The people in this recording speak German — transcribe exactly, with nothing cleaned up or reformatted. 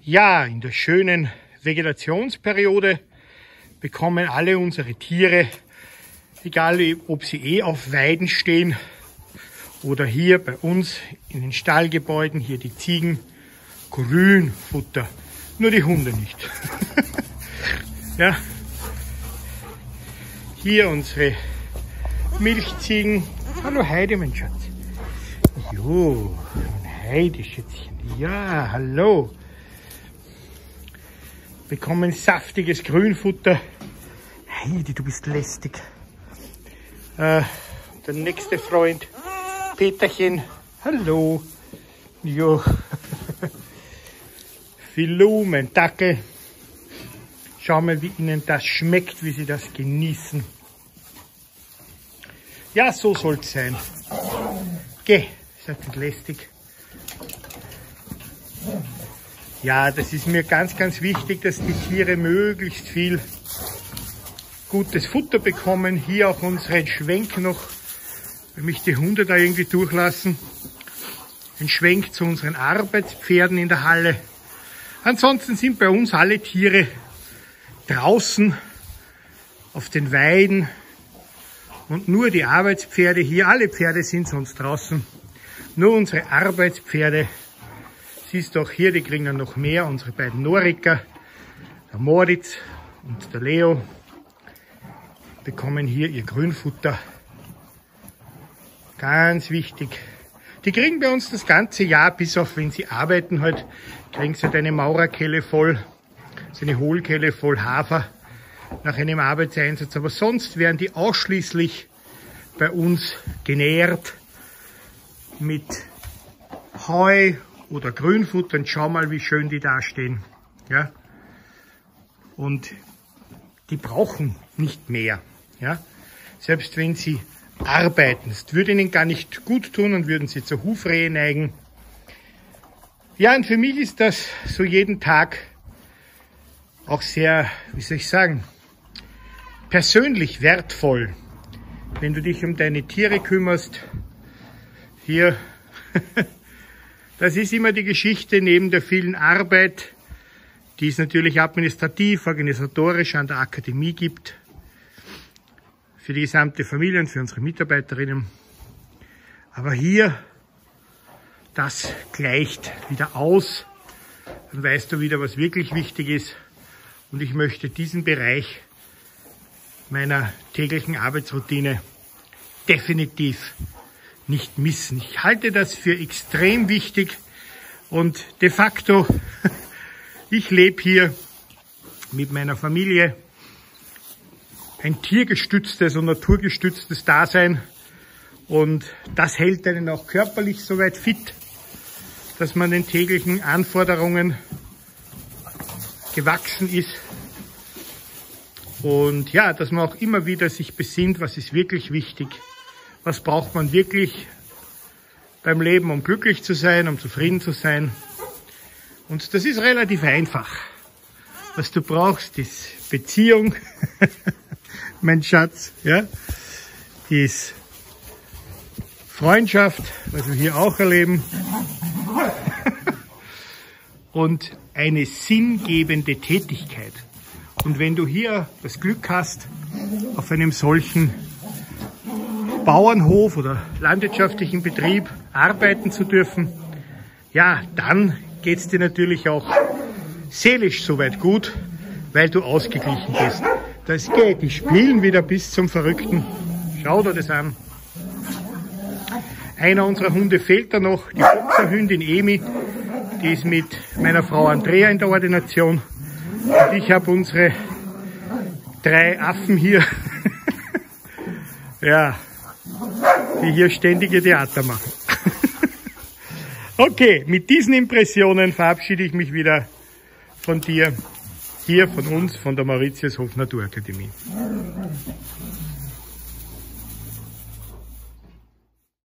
Ja, in der schönen Vegetationsperiode bekommen alle unsere Tiere, egal ob sie eh auf Weiden stehen oder hier bei uns in den Stallgebäuden, hier die Ziegen, Grünfutter. Nur die Hunde nicht. Ja. Hier unsere Milchziegen. Hallo Heidi, mein Schatz. Jo, ein Heideschätzchen. Ja, hallo. Bekommen saftiges Grünfutter. Heidi, du bist lästig. Äh, der nächste Freund, Peterchen. Hallo. Jo. Filou, mein Dackel. Schau mal, wie ihnen das schmeckt, wie sie das genießen. Ja, so soll es sein. Geh, seid nicht lästig. Ja, das ist mir ganz, ganz wichtig, dass die Tiere möglichst viel gutes Futter bekommen. Hier auch unseren Schwenk noch, wenn mich die Hunde da irgendwie durchlassen. Ein Schwenk zu unseren Arbeitspferden in der Halle. Ansonsten sind bei uns alle Tiere draußen auf den Weiden und nur die Arbeitspferde hier. Alle Pferde sind sonst draußen. Nur unsere Arbeitspferde. Siehst du auch hier, die kriegen dann noch mehr. Unsere beiden Noriker, der Moritz und der Leo, bekommen hier ihr Grünfutter. Ganz wichtig. Die kriegen bei uns das ganze Jahr, bis auf wenn sie arbeiten halt, kriegen sie halt eine Maurerkelle voll, so eine Hohlkelle voll Hafer nach einem Arbeitseinsatz. Aber sonst werden die ausschließlich bei uns genährt mit Heu oder Grünfutter. Und schau mal, wie schön die dastehen. Ja? Und die brauchen nicht mehr. Ja? Selbst wenn sie arbeiten. Es würde ihnen gar nicht gut tun und würden sie zur Hufrehe neigen. Ja, und für mich ist das so jeden Tag auch sehr, wie soll ich sagen, persönlich wertvoll, wenn du dich um deine Tiere kümmerst. Hier, das ist immer die Geschichte neben der vielen Arbeit, die es natürlich administrativ, organisatorisch an der Akademie gibt, für die gesamte Familie und für unsere Mitarbeiterinnen. Aber hier, das gleicht wieder aus. Dann weißt du wieder, was wirklich wichtig ist. Und ich möchte diesen Bereich meiner täglichen Arbeitsroutine definitiv nicht missen. Ich halte das für extrem wichtig und de facto, ich lebe hier mit meiner Familie ein tiergestütztes und naturgestütztes Dasein und das hält einen auch körperlich so weit fit, dass man den täglichen Anforderungen gewachsen ist und ja, dass man auch immer wieder sich besinnt, was ist wirklich wichtig, was braucht man wirklich beim Leben, um glücklich zu sein, um zufrieden zu sein. Und das ist relativ einfach. Was du brauchst, ist Beziehung, mein Schatz, ja, ist Freundschaft, was wir hier auch erleben, und eine sinngebende Tätigkeit. Und wenn du hier das Glück hast, auf einem solchen Bauernhof oder landwirtschaftlichen Betrieb arbeiten zu dürfen, ja, dann geht es dir natürlich auch seelisch soweit gut, weil du ausgeglichen bist. Das geht, die spielen wieder bis zum Verrückten. Schau dir das an. Einer unserer Hunde fehlt da noch, die Boxerhündin Emi, die ist mit meiner Frau Andrea in der Ordination. Und ich habe unsere drei Affen hier, ja, die hier ständige Theater machen. Okay, mit diesen Impressionen verabschiede ich mich wieder von dir, hier von uns, von der Mauritius Hof Naturakademie.